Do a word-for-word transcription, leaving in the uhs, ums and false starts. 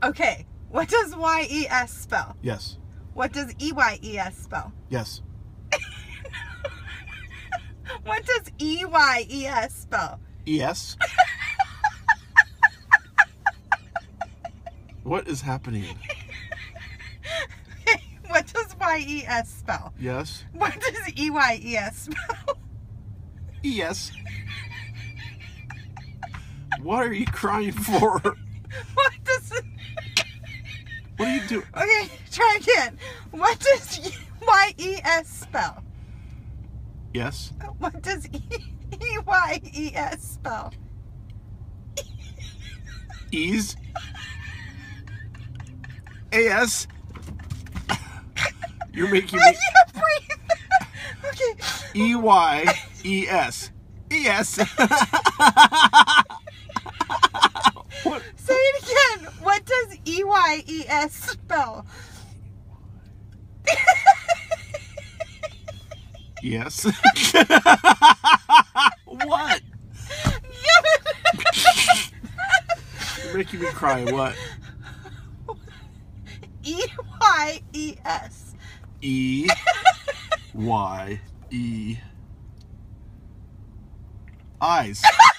Okay. What does Y E S spell? Yes. What does E Y E S spell? Yes. What does E Y E S spell? Yes. What is happening? Okay. What does Y E S spell? Yes. What does E Y E S spell? Yes. What are you crying for? What does it... What are you doing? Okay, try again. What does Y E S spell? Yes. What does E Y E S spell? Ease. A S. You're making I me. can't breathe. Okay. E Y E S. E S. What? Say it again. What does E Y E S spell? Yes. What? You're making me cry. What? E Y E S. E Y E. Eyes.